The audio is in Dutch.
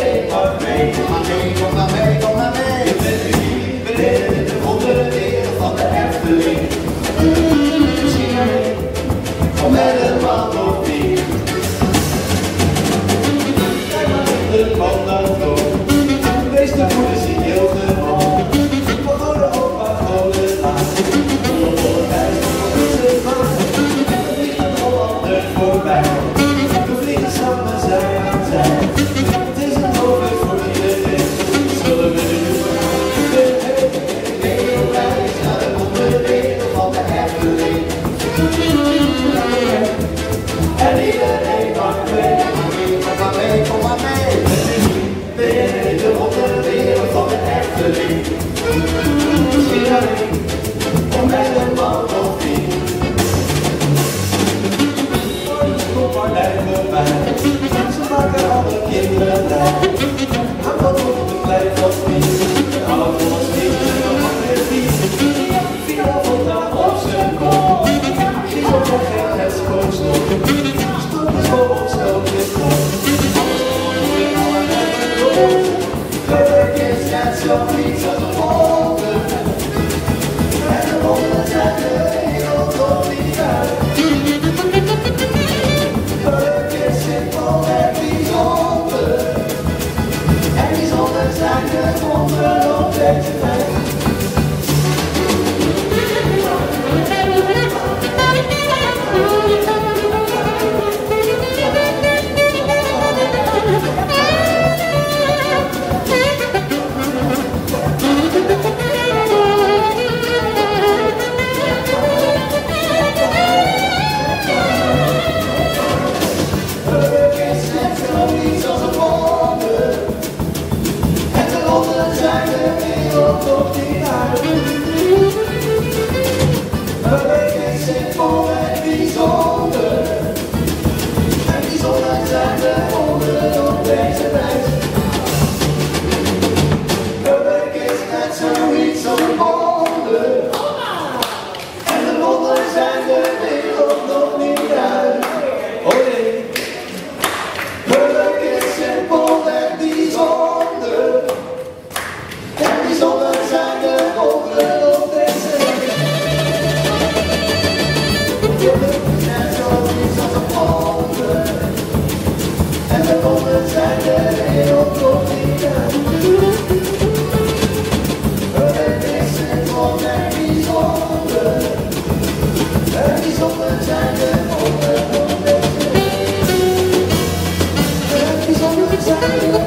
iedereen mag mee. Kom maar mee, kom maar mee, kom maar mee. Je bent uniek, beneden in de wondere wereld van de Efteling. Misschien alleen, of met een man of niet. Kijk maar in de pandango, wees de moeder zie heel gewoon. Van door de opa, rode laan. Zonder reis, is het maar. Er vliegt een Hollander voorbij. We vliegen samen zij aan zij. Het is een hoofdweg voor iedereen. Zullen we nu de hele reis naar de wondere wereld van de Efteling. En iedereen mag mee. Kom maar mee, kom maar mee. In de wondere wereld van de Efteling. Misschien alleen, of met een man of niet. Kom maar lijken bij. Ze maken alle kinderen blij. Aan wat op de blijft wat niet. Alle volgens niet, dan mag het niet. Via vandaag op zijn kop. Zie zo gek het spookstop. Stop is voor ons ook weer kop. Geluk is net zoiets als een wonder. En de wonderen zijn de wereld nog niet uit. Geluk is simpel en bijzonder. En bijzonder zijn de wonderen op deze tijd. Zijn